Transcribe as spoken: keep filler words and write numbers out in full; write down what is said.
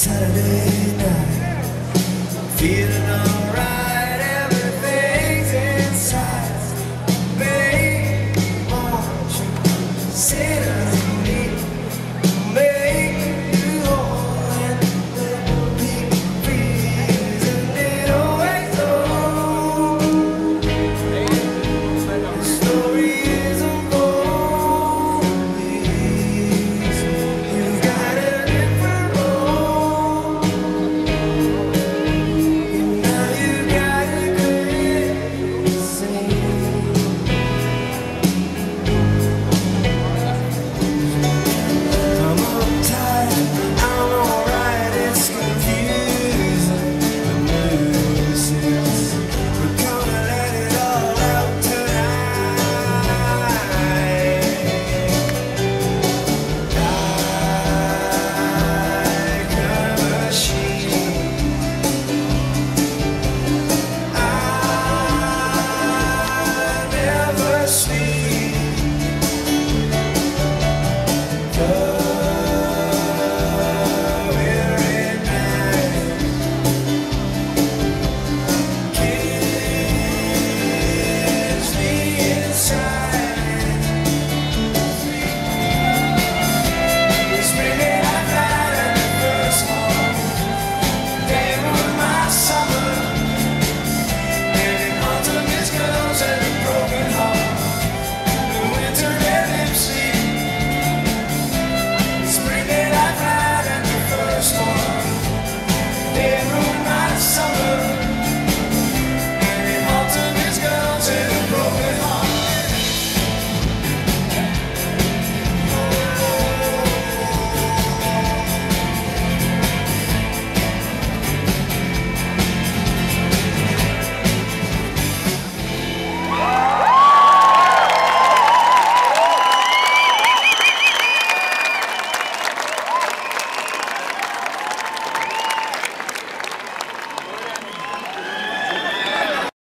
Saturday night, feeling alright, everything's inside. Babe, won't you sit down and meet, make you whole and we'll be free. Isn't it always so? The story is unfolding. You've got a different role, and now you got a great scene. I'm uptight, I'm alright, it's confusing, the nuisance. We're gonna let it all out tonight. Like a machine, I never sleep.